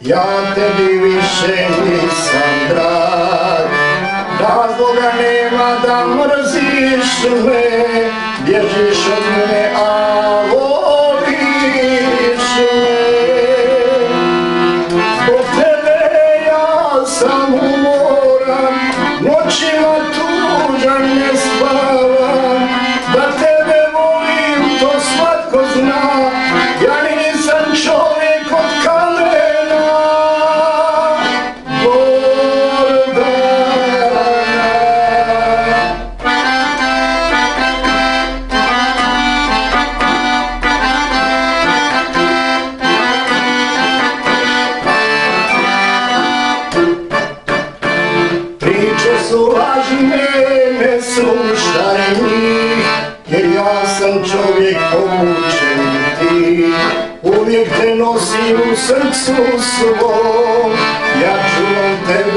ja tebi više nisam drag. Razloga nema da mrziš me, bježiš od mene, a voliš me. Zbog tebe ja sam umoran, noćima tužan ne spavam. Da tebe volim to svatko zna, ja nisam čovjek od kamena. Priče su lažne, ne slušaj njih, jer ja sam čovjek povučen ti. Uvijek te nosim u srcu svom, ja čuvam tebe